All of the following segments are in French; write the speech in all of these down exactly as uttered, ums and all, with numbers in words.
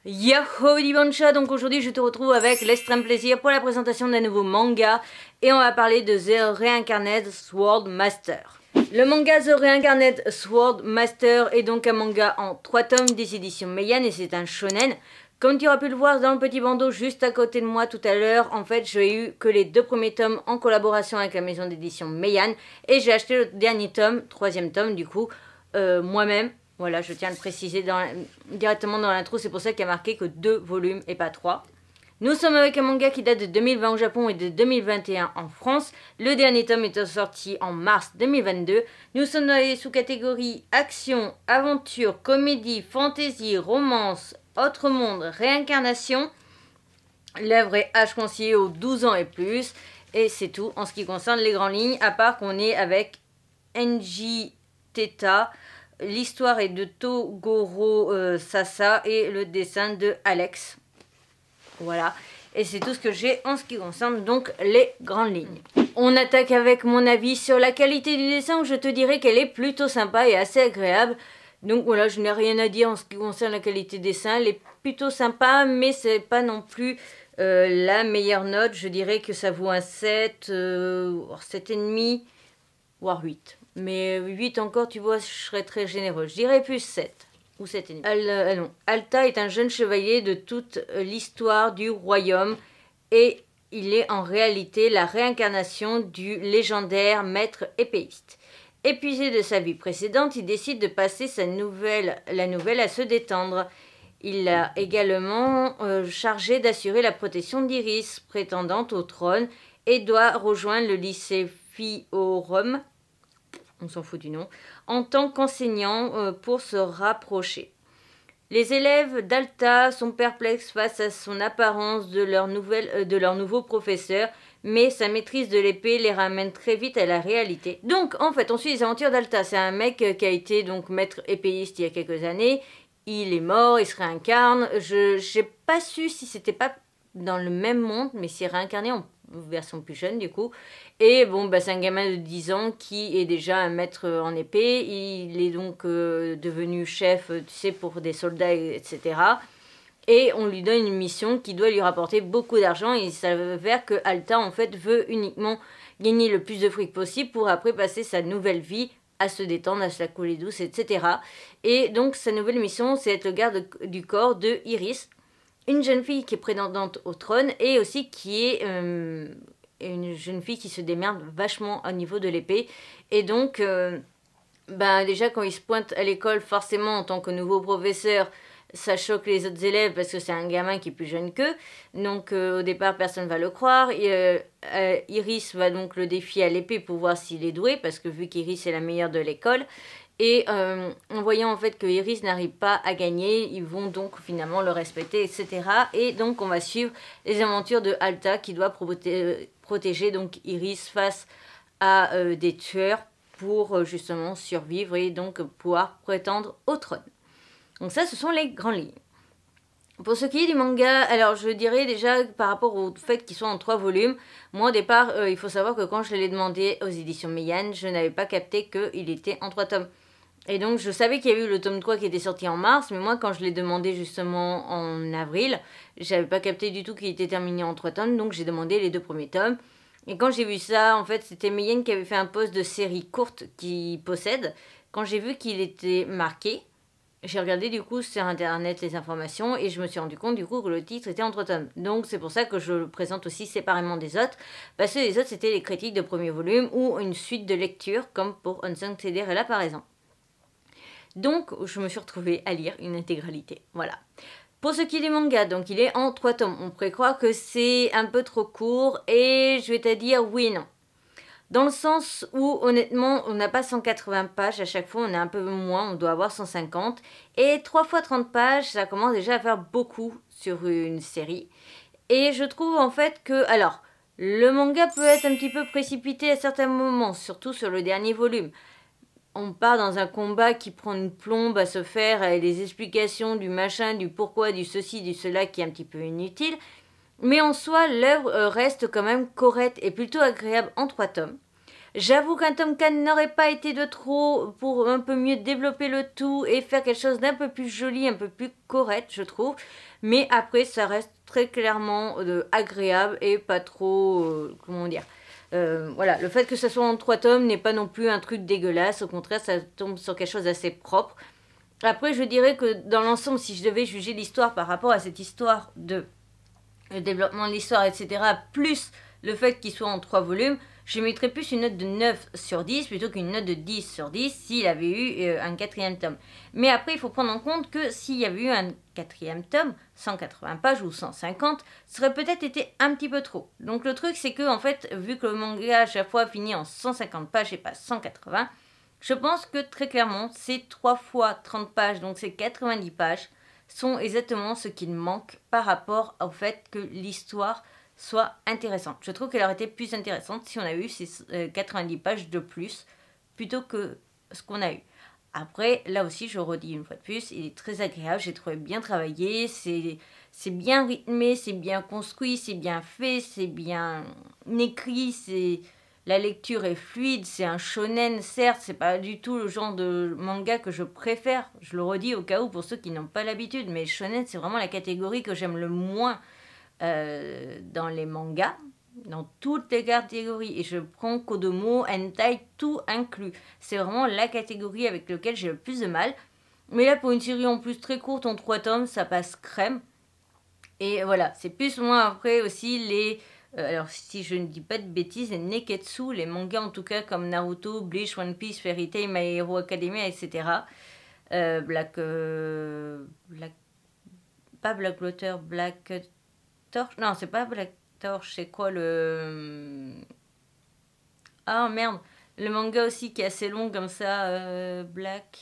Yahoo Dibancha, donc aujourd'hui je te retrouve avec l'extrême plaisir pour la présentation d'un nouveau manga et on va parler de The Reincarnate Sword Master. Le manga The Reincarnate Sword Master est donc un manga en trois tomes des éditions Meian et c'est un shonen. Comme tu auras pu le voir dans le petit bandeau juste à côté de moi tout à l'heure, en fait j'ai eu que les deux premiers tomes en collaboration avec la maison d'édition Meian et j'ai acheté le dernier tome, troisième tome du coup, euh, moi-même. Voilà, je tiens à le préciser dans, directement dans l'intro, c'est pour ça qu'il y a marqué que deux volumes et pas trois. Nous sommes avec un manga qui date de deux mille vingt au Japon et de deux mille vingt et un en France. Le dernier tome est sorti en mars deux mille vingt-deux. Nous sommes dans les sous-catégories action, aventure, comédie, fantasy, romance, autre monde, réincarnation. L'œuvre est âge conseillé aux douze ans et plus. Et c'est tout en ce qui concerne les grandes lignes, à part qu'on est avec Enji Teta. L'histoire est de Togoro euh, Sasa et le dessin de Alex. Voilà. Et c'est tout ce que j'ai en ce qui concerne donc les grandes lignes. On attaque avec mon avis sur la qualité du dessin où je te dirais qu'elle est plutôt sympa et assez agréable. Donc voilà, je n'ai rien à dire en ce qui concerne la qualité du dessin. Elle est plutôt sympa, mais c'est pas non plus euh, la meilleure note. Je dirais que ça vaut un sept, euh, sept virgule cinq, voire huit. Mais huit encore, tu vois, je serais très généreux. Je dirais plus sept ou sept virgule cinq. Al, euh, non. Alta est un jeune chevalier de toute l'histoire du royaume et il est en réalité la réincarnation du légendaire maître épéiste. Épuisé de sa vie précédente, il décide de passer sa nouvelle, la nouvelle à se détendre. Il a également euh, chargé d'assurer la protection d'Iris, prétendante au trône, et doit rejoindre le lycée Fiorum, on s'en fout du nom, en tant qu'enseignant euh, pour se rapprocher. Les élèves d'Alta sont perplexes face à son apparence de leur, nouvelle, euh, de leur nouveau professeur, mais sa maîtrise de l'épée les ramène très vite à la réalité. Donc, en fait, on suit les aventures d'Alta. C'est un mec euh, qui a été donc maître épéiste il y a quelques années. Il est mort, il se réincarne. Je n'ai pas su si c'était pas dans le même monde, mais s'est réincarné en version plus jeune du coup. Et bon, bah, c'est un gamin de dix ans qui est déjà un maître en épée. Il est donc euh, devenu chef, tu sais, pour des soldats, et cetera. Et on lui donne une mission qui doit lui rapporter beaucoup d'argent. Et il s'avère que Alta, en fait, veut uniquement gagner le plus de fric possible pour après passer sa nouvelle vie à se détendre, à se la couler douce, et cetera. Et donc, sa nouvelle mission, c'est être le garde du corps de Iris, une jeune fille qui est prétendante au trône et aussi qui est euh, une jeune fille qui se démerde vachement au niveau de l'épée. Et donc, euh, ben déjà quand il se pointe à l'école, forcément en tant que nouveau professeur, ça choque les autres élèves parce que c'est un gamin qui est plus jeune qu'eux. Donc euh, au départ, personne ne va le croire. Et, euh, euh, Iris va donc le défier à l'épée pour voir s'il est doué, parce que vu qu'Iris est la meilleure de l'école. Et euh, en voyant en fait que Iris n'arrive pas à gagner, ils vont donc finalement le respecter, et cetera. Et donc on va suivre les aventures de Alta qui doit proté protéger donc Iris face à euh, des tueurs pour euh, justement survivre et donc pouvoir prétendre au trône. Donc ça, ce sont les grandes lignes. Pour ce qui est du manga, alors je dirais déjà par rapport au fait qu'ils soient en trois volumes, moi au départ, euh, il faut savoir que quand je l'ai demandé aux éditions Meian, je n'avais pas capté qu'il était en trois tomes. Et donc je savais qu'il y avait eu le tome trois qui était sorti en mars, mais moi quand je l'ai demandé justement en avril, j'avais pas capté du tout qu'il était terminé en trois tomes, donc j'ai demandé les deux premiers tomes. Et quand j'ai vu ça, en fait c'était Meian qui avait fait un post de série courte qu'il possède. Quand j'ai vu qu'il était marqué, j'ai regardé du coup sur internet les informations et je me suis rendu compte du coup que le titre était en trois tomes. Donc c'est pour ça que je le présente aussi séparément des autres, parce que les autres c'était les critiques de premier volume ou une suite de lecture comme pour Unsung Cinderella par exemple. Donc, je me suis retrouvée à lire une intégralité. Voilà. Pour ce qui est du manga, donc il est en trois tomes. On pourrait croire que c'est un peu trop court et je vais te dire oui et non. Dans le sens où, honnêtement, on n'a pas cent quatre-vingts pages. À chaque fois, on a un peu moins. On doit avoir cent cinquante. Et trois fois trente pages, ça commence déjà à faire beaucoup sur une série. Et je trouve en fait que... Alors, le manga peut être un petit peu précipité à certains moments, surtout sur le dernier volume. On part dans un combat qui prend une plombe à se faire avec des explications du machin, du pourquoi, du ceci, du cela qui est un petit peu inutile. Mais en soi, l'œuvre reste quand même correcte et plutôt agréable en trois tomes. J'avoue qu'un tome quatre n'aurait pas été de trop pour un peu mieux développer le tout et faire quelque chose d'un peu plus joli, un peu plus correct, je trouve. Mais après, ça reste très clairement euh, agréable et pas trop, euh, comment dire, euh, voilà, le fait que ça soit en trois tomes n'est pas non plus un truc dégueulasse, au contraire, ça tombe sur quelque chose d'assez propre. Après, je dirais que dans l'ensemble, si je devais juger l'histoire par rapport à cette histoire de le développement de l'histoire, et cetera, plus le fait qu'il soit en trois volumes, je mettrais plus une note de neuf sur dix plutôt qu'une note de dix sur dix s'il avait eu euh, un quatrième tome. Mais après, il faut prendre en compte que s'il y avait eu un quatrième tome, cent quatre-vingts pages ou cent cinquante, ça aurait peut-être été un petit peu trop. Donc le truc, c'est que, en fait, vu que le manga à chaque fois finit en cent cinquante pages et pas cent quatre-vingts, je pense que très clairement, ces trois fois trente pages, donc ces quatre-vingt-dix pages, sont exactement ce qu'il manque par rapport au fait que l'histoire soit intéressante. Je trouve qu'elle aurait été plus intéressante si on avait eu ces quatre-vingt-dix pages de plus plutôt que ce qu'on a eu. Après, là aussi, je redis une fois de plus, il est très agréable, j'ai trouvé bien travaillé, c'est bien rythmé, c'est bien construit, c'est bien fait, c'est bien écrit, c'est... La lecture est fluide, c'est un shonen, certes, c'est pas du tout le genre de manga que je préfère. Je le redis au cas où pour ceux qui n'ont pas l'habitude, mais shonen, c'est vraiment la catégorie que j'aime le moins euh, dans les mangas, dans toutes les catégories. Et je prends Kodomo, Hentai, tout inclus. C'est vraiment la catégorie avec laquelle j'ai le plus de mal. Mais là, pour une série en plus très courte, en trois tomes, ça passe crème. Et voilà, c'est plus ou moins après aussi les... Euh, alors, si je ne dis pas de bêtises, les Neketsu, les mangas en tout cas comme Naruto, Bleach, One Piece, Fairy Tail, My Hero Academia, et cetera. Euh, Black, euh, Black... Pas Black Water, Black Torch. Non, c'est pas Black Torch, c'est quoi le... Ah merde, le manga aussi qui est assez long comme ça, euh, Black...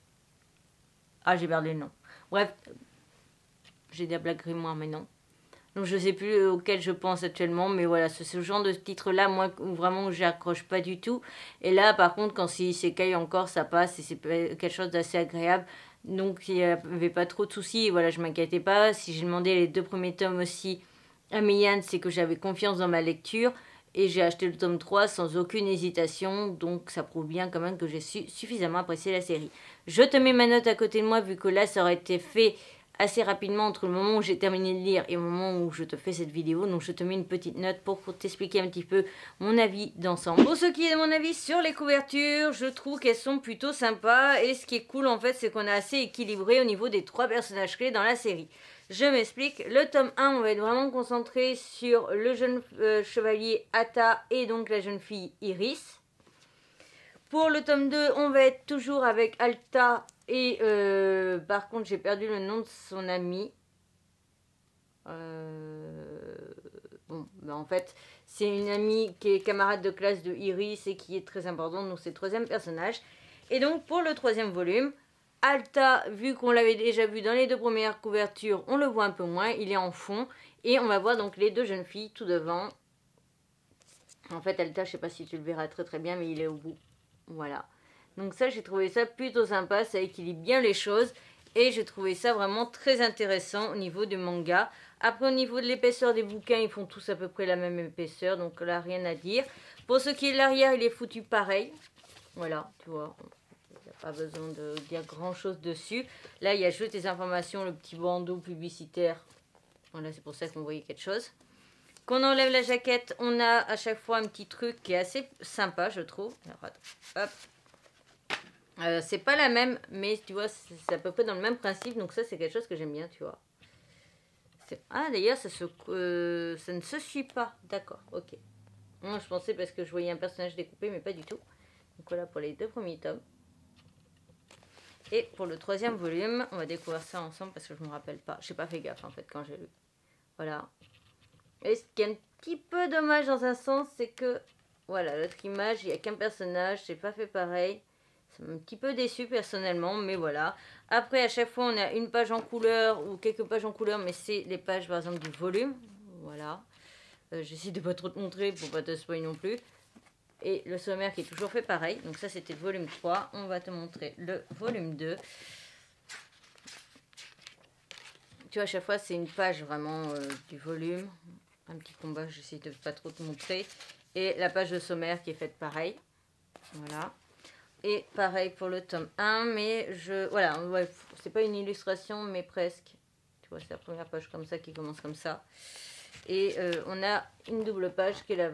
Ah, j'ai perdu le nom. Bref, j'ai dit Black Grimoire, mais non. Donc je sais plus auquel je pense actuellement, mais voilà, c'est ce genre de titre-là, moi, où vraiment j'accroche pas du tout. Et là, par contre, quand c'est isekai encore, ça passe et c'est quelque chose d'assez agréable. Donc il n'y avait pas trop de soucis, et voilà, je m'inquiétais pas. Si j'ai demandé les deux premiers tomes aussi à Miyan, c'est que j'avais confiance dans ma lecture. Et j'ai acheté le tome trois sans aucune hésitation, donc ça prouve bien quand même que j'ai su suffisamment apprécié la série. Je te mets ma note à côté de moi, vu que là, ça aurait été fait assez rapidement entre le moment où j'ai terminé de lire et le moment où je te fais cette vidéo. Donc je te mets une petite note pour t'expliquer un petit peu mon avis d'ensemble. Pour ce qui est de mon avis sur les couvertures, je trouve qu'elles sont plutôt sympas. Et ce qui est cool en fait, c'est qu'on est assez équilibré au niveau des trois personnages clés dans la série. Je m'explique. Le tome un, on va être vraiment concentré sur le jeune euh, chevalier Ata et donc la jeune fille Iris. Pour le tome deux, on va être toujours avec Alta et euh, par contre j'ai perdu le nom de son ami. Euh, bon, ben en fait c'est une amie qui est camarade de classe de Iris et qui est très importante, donc c'est le troisième personnage. Et donc pour le troisième volume, Alta, vu qu'on l'avait déjà vu dans les deux premières couvertures, on le voit un peu moins, il est en fond. Et on va voir donc les deux jeunes filles tout devant. En fait Alta, je sais pas si tu le verras très très bien, mais il est au bout. Voilà. Donc ça, j'ai trouvé ça plutôt sympa, ça équilibre bien les choses. Et j'ai trouvé ça vraiment très intéressant au niveau du manga. Après, au niveau de l'épaisseur des bouquins, ils font tous à peu près la même épaisseur. Donc là, rien à dire. Pour ce qui est de l'arrière, il est foutu pareil. Voilà, tu vois. Il n'y a pas besoin de dire grand chose dessus. Là, il y a juste des informations, le petit bandeau publicitaire. Voilà, c'est pour ça qu'on voyait quelque chose. Quand on enlève la jaquette, on a à chaque fois un petit truc qui est assez sympa, je trouve. Alors, hop. Euh, c'est pas la même, mais tu vois, c'est à peu près dans le même principe. Donc ça, c'est quelque chose que j'aime bien, tu vois. Ah, d'ailleurs, ça, se, euh, ça ne se suit pas. D'accord, ok. Moi, je pensais parce que je voyais un personnage découpé, mais pas du tout. Donc voilà pour les deux premiers tomes. Et pour le troisième volume, on va découvrir ça ensemble parce que je me rappelle pas. J'ai pas fait gaffe, en fait, quand j'ai lu. Voilà. Et ce qui est un petit peu dommage dans un sens, c'est que, voilà, l'autre image, il n'y a qu'un personnage, c'est pas fait pareil. Ça m'a un petit peu déçu personnellement, mais voilà. Après, à chaque fois, on a une page en couleur ou quelques pages en couleur, mais c'est les pages, par exemple, du volume. Voilà. Euh, J'essaie de pas trop te montrer pour pas te spoiler non plus. Et le sommaire qui est toujours fait pareil. Donc ça, c'était le volume trois. On va te montrer le volume deux. Tu vois, à chaque fois, c'est une page vraiment euh, du volume. Un petit combat, j'essaie de pas trop te montrer. Et la page de sommaire qui est faite pareil. Voilà. Et pareil pour le tome un, mais je... Voilà, ouais, c'est pas une illustration, mais presque. Tu vois, c'est la première page comme ça qui commence comme ça. Et euh, on a une double page qui est la...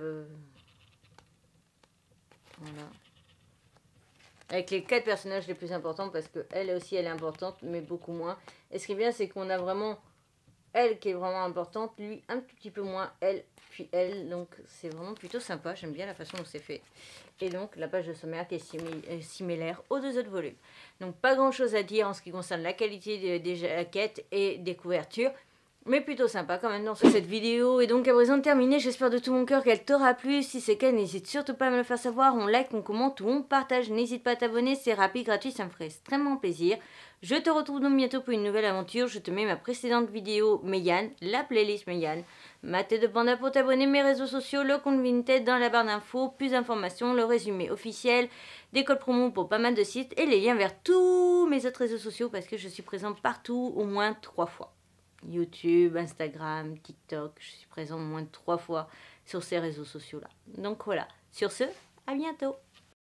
Voilà. Avec les quatre personnages les plus importants, parce que elle aussi, elle est importante, mais beaucoup moins. Et ce qui est bien, c'est qu'on a vraiment elle qui est vraiment importante, lui un tout petit peu moins, elle, puis elle. Donc c'est vraiment plutôt sympa, j'aime bien la façon dont c'est fait. Et donc la page de sommaire qui est simil similaire aux deux autres volumes. Donc pas grand chose à dire en ce qui concerne la qualité des, des jaquettes et des couvertures. Mais plutôt sympa quand même dans cette vidéo. Et donc à présent terminée, j'espère de tout mon cœur qu'elle t'aura plu. Si c'est le cas, n'hésite surtout pas à me le faire savoir. On like, on commente ou on partage. N'hésite pas à t'abonner, c'est rapide, gratuit, ça me ferait extrêmement plaisir. Je te retrouve donc bientôt pour une nouvelle aventure. Je te mets ma précédente vidéo Meian, la playlist Meian, ma tête de panda pour t'abonner, mes réseaux sociaux, le compte Vinted dans la barre d'infos, plus d'informations, le résumé officiel, des codes promo pour pas mal de sites et les liens vers tous mes autres réseaux sociaux parce que je suis présente partout au moins trois fois. YouTube, Instagram, TikTok, je suis présente au moins trois fois sur ces réseaux sociaux-là. Donc voilà, sur ce, à bientôt.